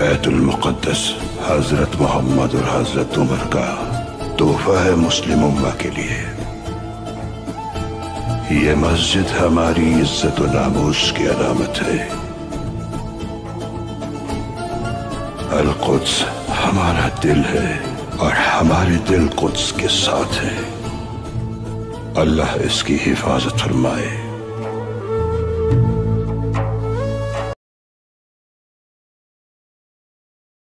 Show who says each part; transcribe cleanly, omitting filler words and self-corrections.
Speaker 1: बैतुल मुक़द्दस हजरत मोहम्मद और हजरत उमर का तोहफा है मुस्लिम उम्मा के लिए। ये मस्जिद हमारी इज्जत और नामूस की अलामत है। अल कुद्स हमारा दिल है और हमारे दिल कुद्स के साथ है। अल्लाह इसकी हिफाजत फरमाए।